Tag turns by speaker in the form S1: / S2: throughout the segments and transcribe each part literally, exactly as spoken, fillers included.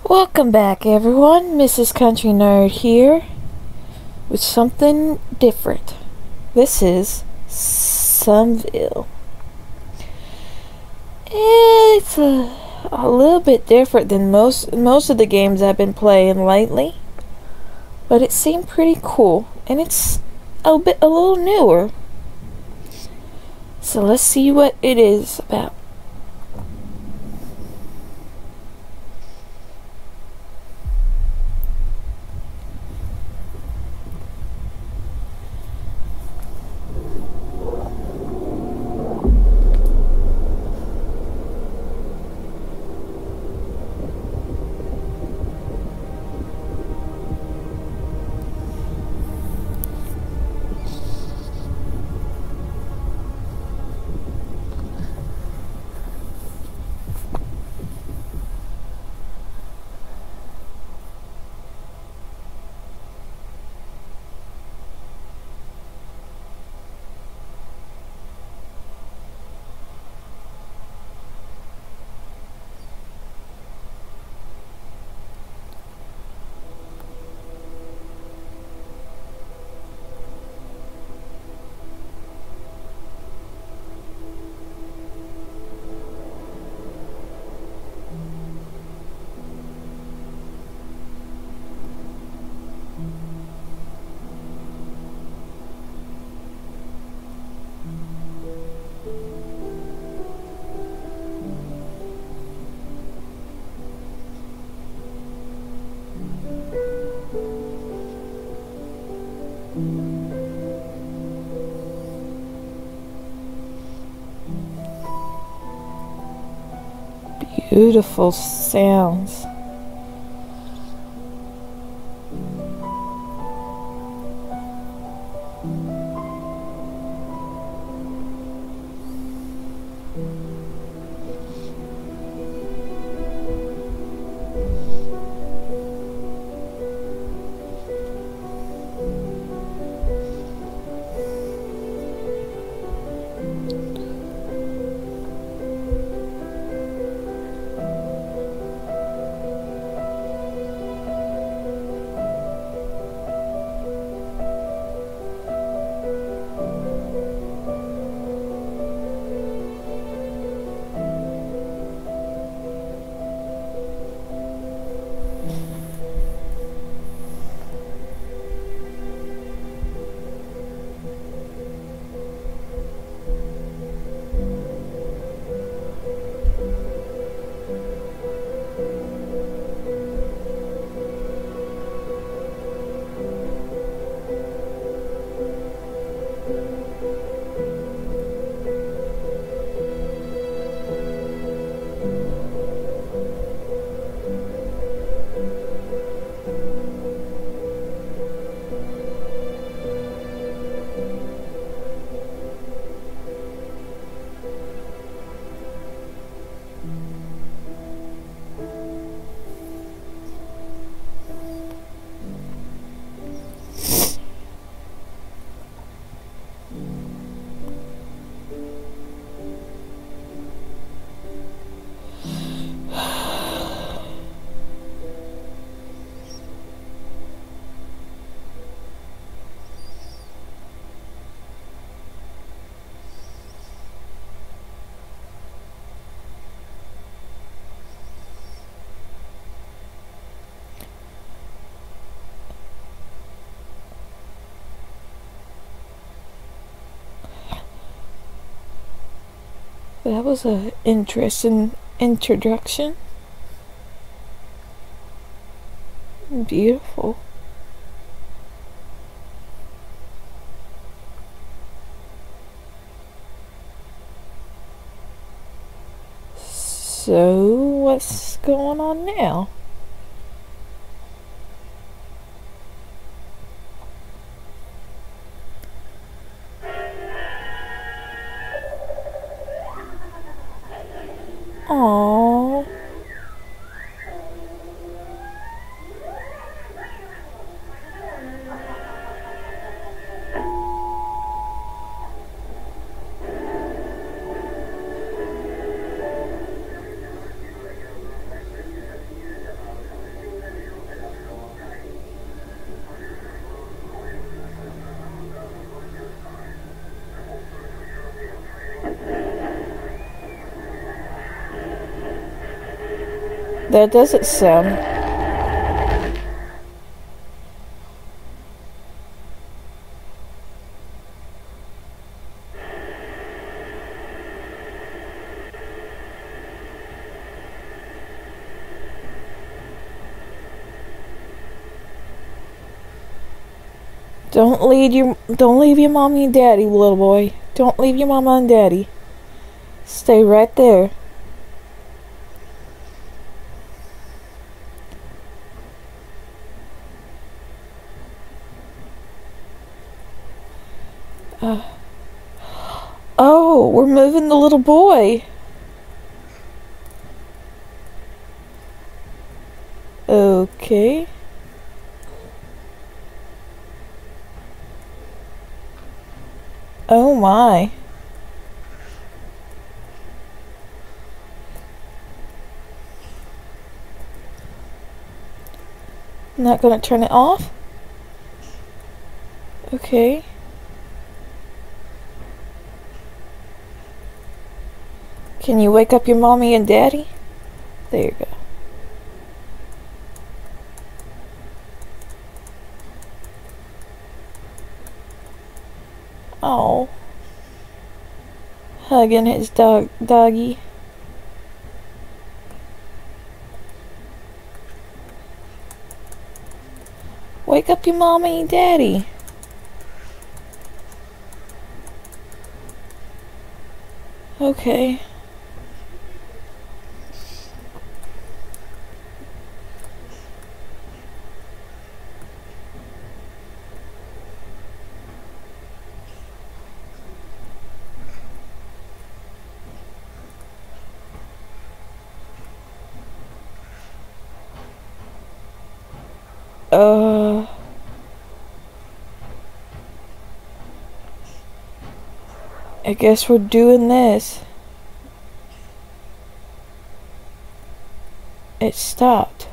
S1: Welcome back, everyone. Missus Country Nerd here with something different. This is Somerville. It's a, a little bit different than most most of the games I've been playing lately, but it seemed pretty cool, and it's a bit a little newer. So let's see what it is about. Beautiful sounds. That was an interesting introduction. Beautiful. So, what's going on now? Aww. That doesn't sound... Don't leave your don't leave your mommy and daddy, little boy. Don't leave your mama and daddy. Stay right there. Uh, oh, we're moving the little boy. Okay. Oh my. Not gonna turn it off? Okay. Can you wake up your mommy and daddy? There you go. Oh. Hugging his dog doggy. Wake up your mommy and daddy. Okay. Uh... I guess we're doing this. It stopped.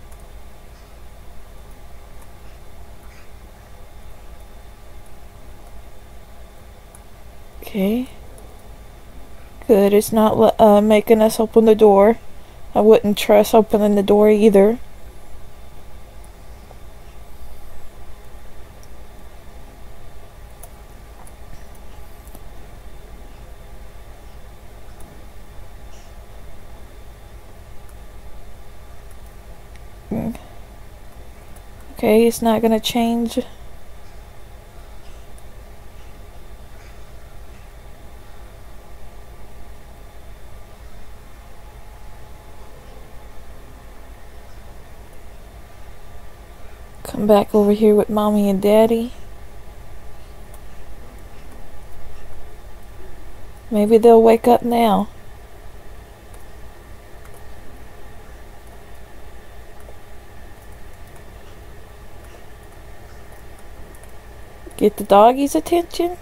S1: Okay. Good, it's not uh, making us open the door. I wouldn't trust opening the door either. Okay, it's not gonna change. Come back over here with mommy and daddy. Maybe they'll wake up now. Get the doggy's attention.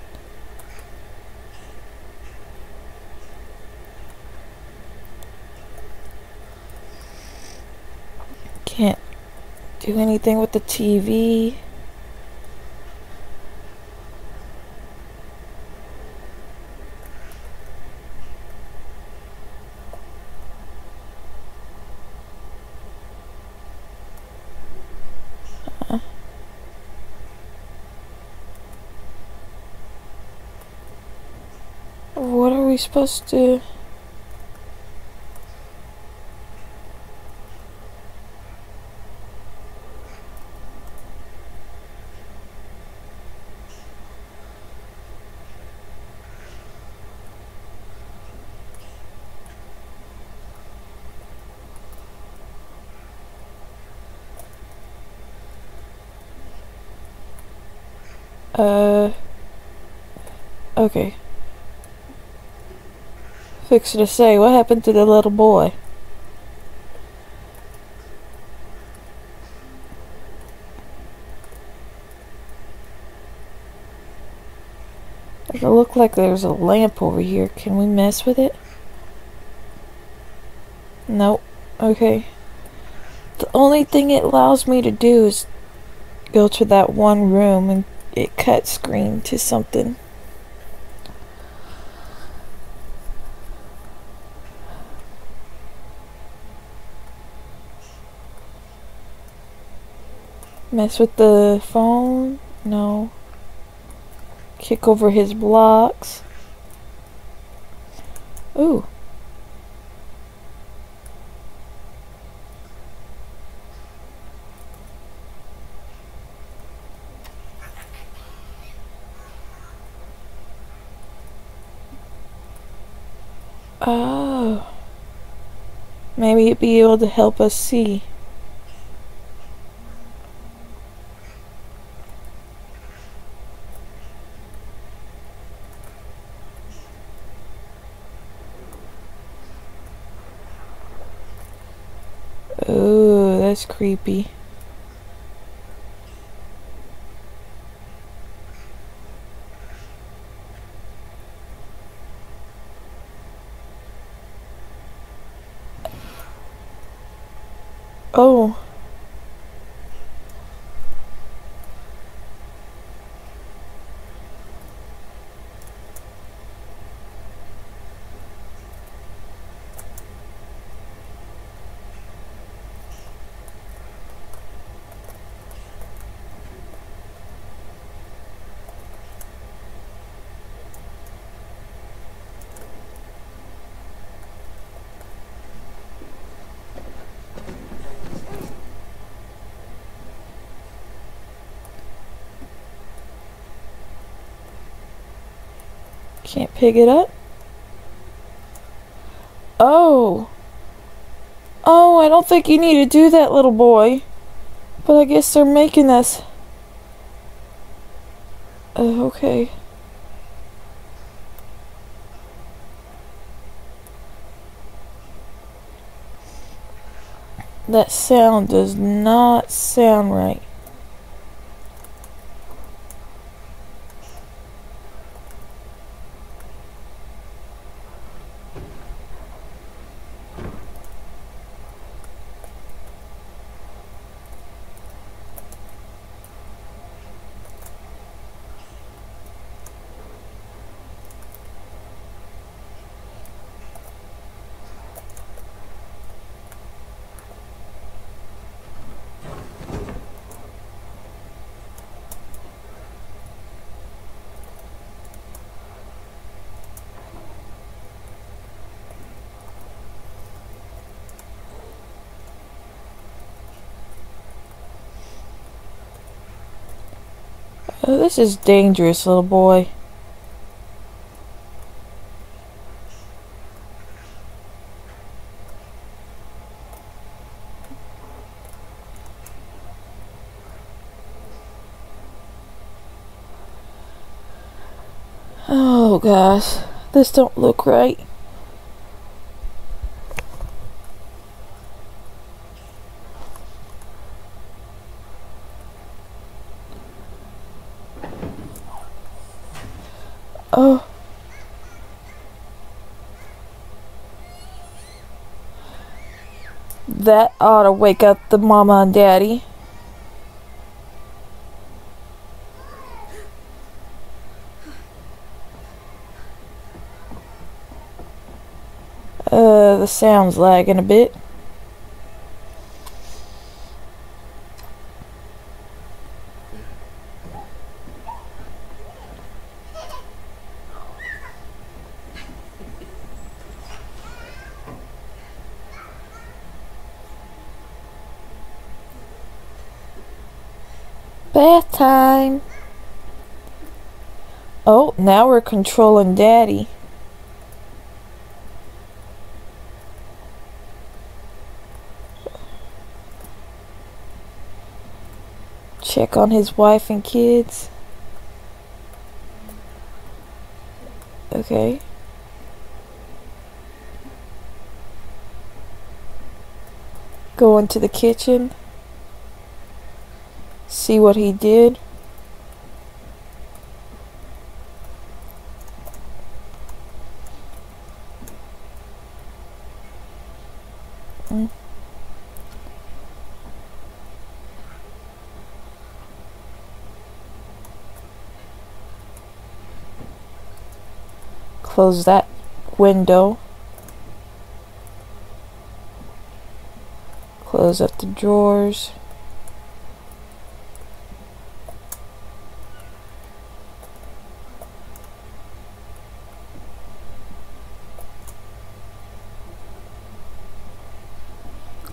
S1: Can't do anything with the T V. Uh, what are we supposed to... Uh... Okay. Fix to say, what happened to the little boy? Does it look like there's a lamp over here? Can we mess with it? Nope. Okay. The only thing it allows me to do is go to that one room and it cut screen to something. Mess with the phone? No. Kick over his blocks. Ooh. Oh. Maybe it'd be able to help us see. Oh, that's creepy. Oh. Can't pick it up? Oh. Oh, I don't think you need to do that, little boy. But I guess they're making us. Uh, okay. That sound does not sound right. Oh, this is dangerous, little boy. Oh gosh, this don't look right. Oh. That ought to wake up the mama and daddy. Uh, the sound's lagging a bit. Bath time. Oh, now we're controlling daddy. Check on his wife and kids. Okay. Go into the kitchen. See what he did. Mm. Close that window. Close up the drawers.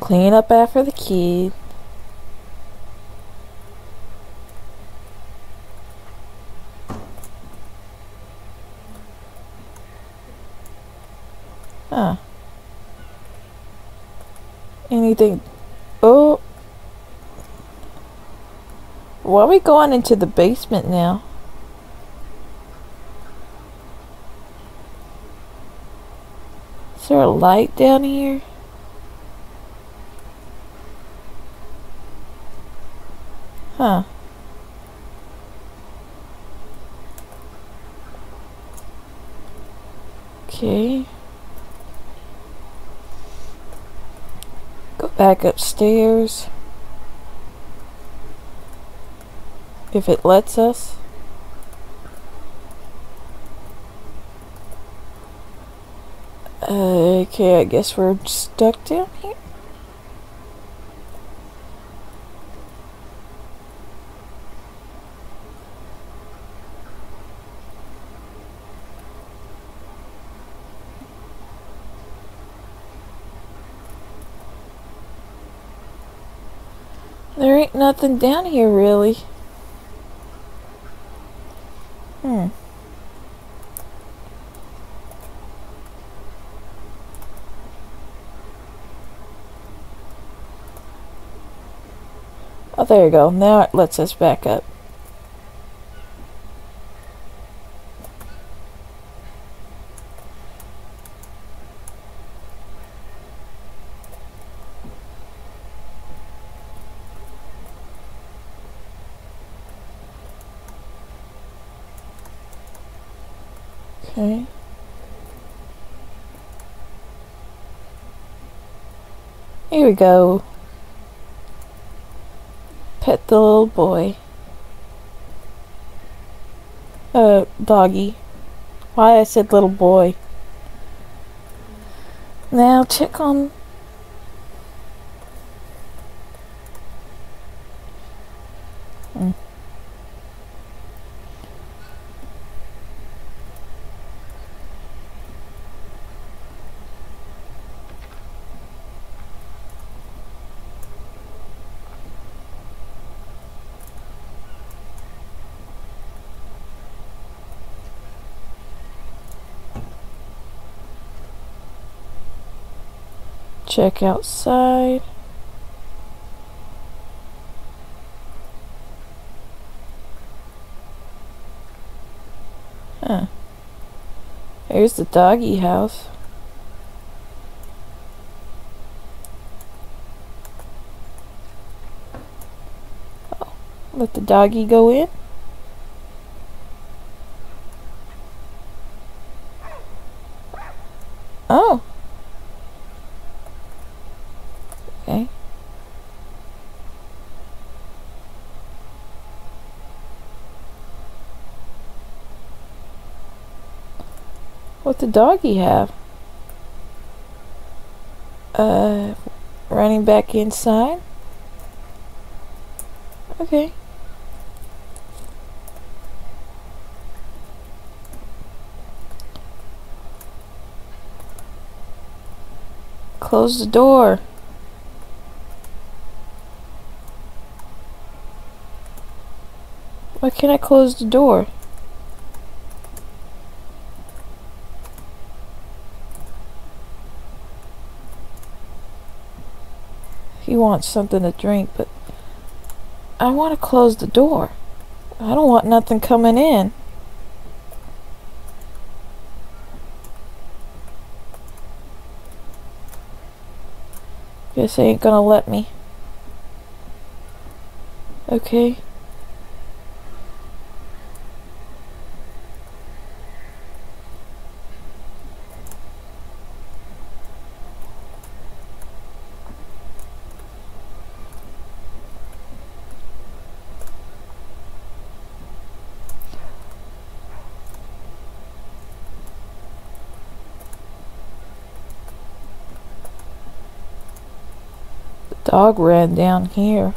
S1: Clean up after the kid. Huh. Anything? Oh. Why are we going into the basement now? Is there a light down here? Huh. Okay. Go back upstairs. If it lets us. Okay, I guess we're stuck down here. There ain't nothing down here, really. Hmm. Oh, there you go. Now it lets us back up. Okay. Here we go. Pet the little boy. Uh, doggy. Why I said little boy. Now check on... Hmm. Check outside. Huh. Here's the doggy house. Oh, let the doggy go in. Oh. Okay. What the doggy have? Uh, running back inside? Okay. Close the door. Why can't I close the door? He wants something to drink, but I want to close the door. I don't want nothing coming in. Guess they ain't gonna let me. Okay. Dog ran down here.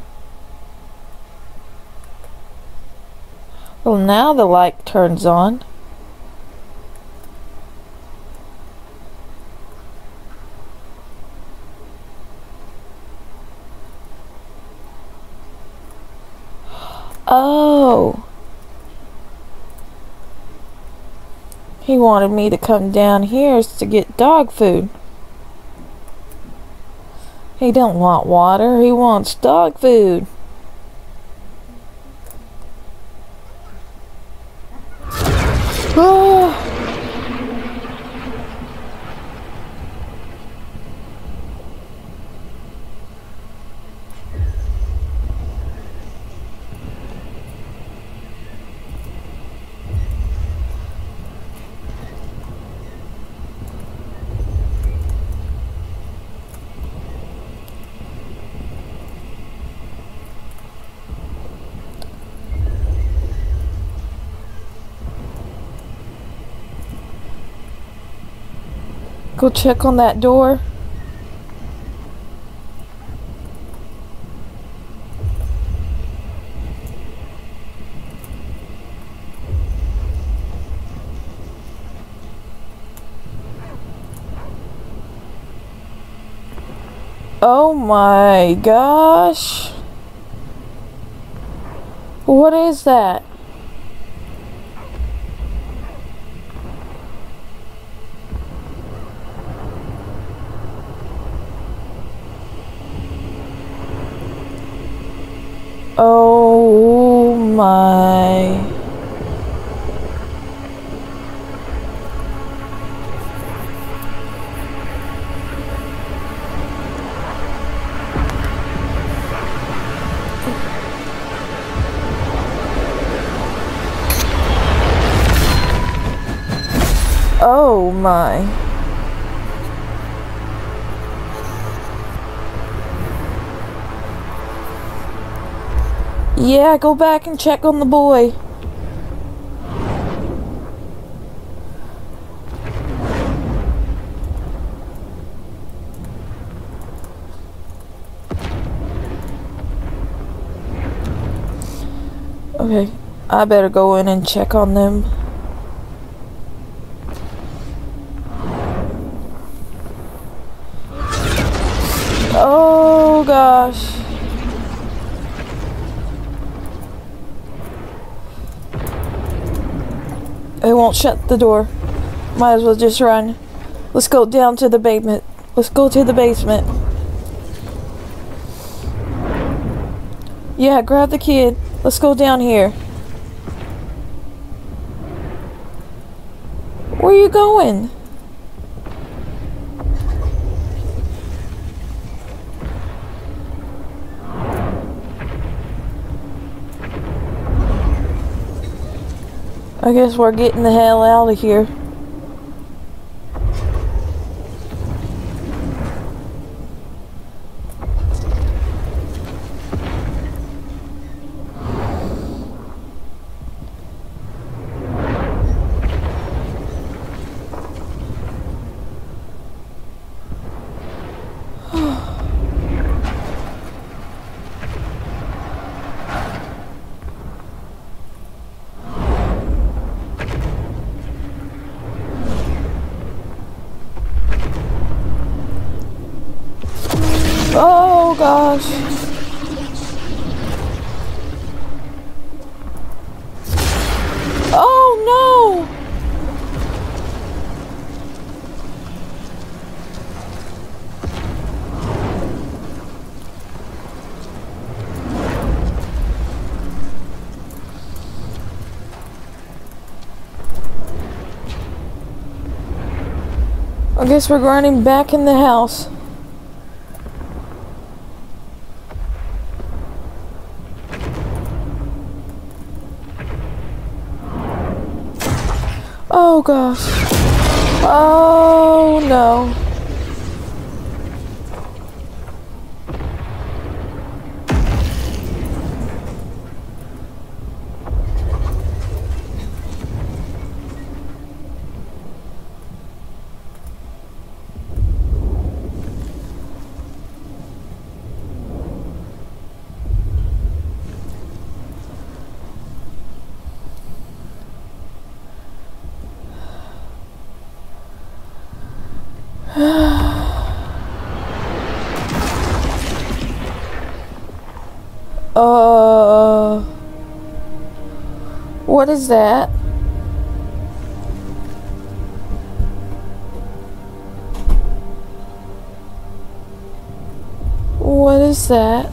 S1: Well, now the light turns on. Oh. He wanted me to come down here to get dog food. He don't want water, he wants dog food. Oh. Go check on that door. Oh my gosh. What is that? Oh my. Oh my. Yeah, go back and check on the boy. Okay, I better go in and check on them. Oh gosh. It won't shut the door. Might as well just run. Let's go down to the basement. Let's go to the basement. Yeah, grab the kid. Let's go down here. Where are you going? I guess we're getting the hell out of here. Oh gosh. Oh no. I guess we're running back in the house. Oh gosh. Oh no. Uh What is that? What is that?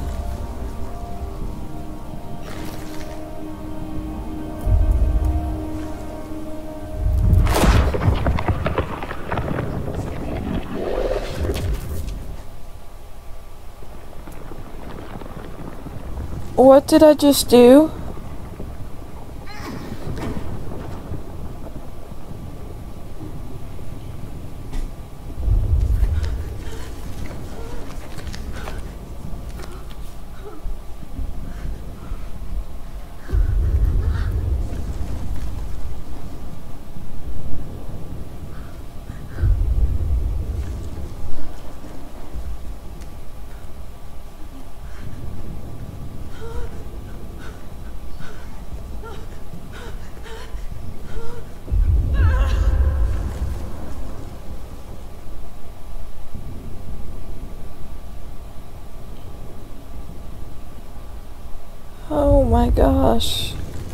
S1: What did I just do? Oh my gosh.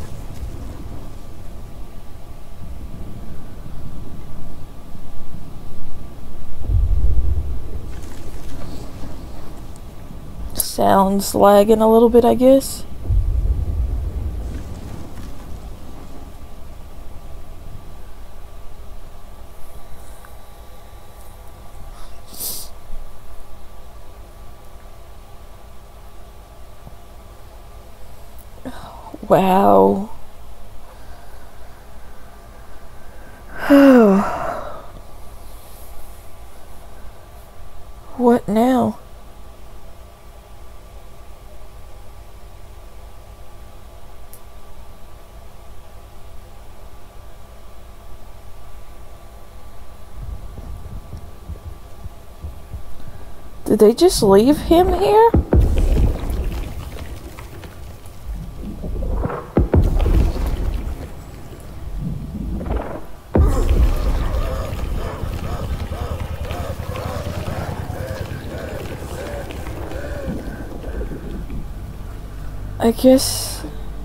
S1: Sounds lagging a little bit, I guess. Wow. What now? Did they just leave him here? I guess...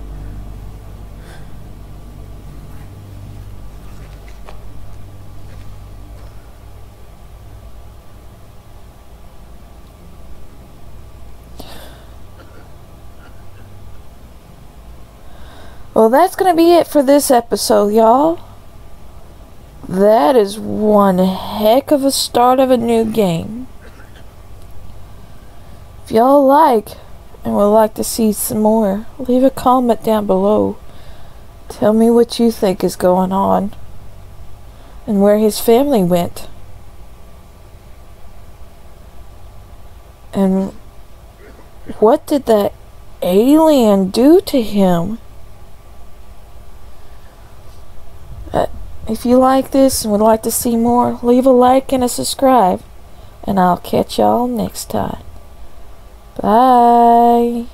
S1: Well, that's gonna be it for this episode, y'all. That is one heck of a start of a new game. If y'all like and would like to see some more, leave a comment down below. Tell me what you think is going on and where his family went. And what did that alien do to him? Uh, if you like this and would like to see more, leave a like and a subscribe. And I'll catch y'all next time. Bye.